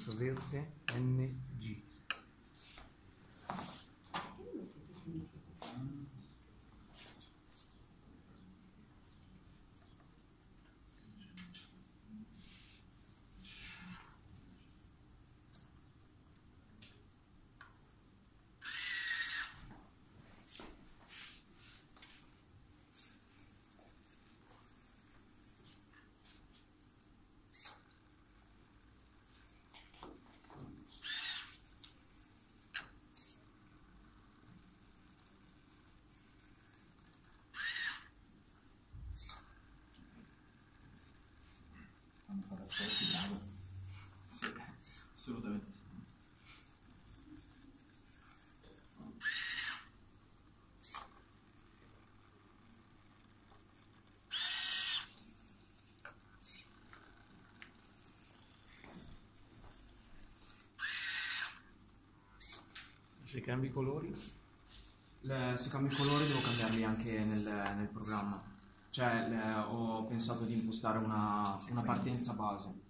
senso verde NG. Sì, assolutamente sì. Se cambi i colori? Se cambio i colori devo cambiarli anche nel programma. Cioè ho pensato di impostare una partenza base.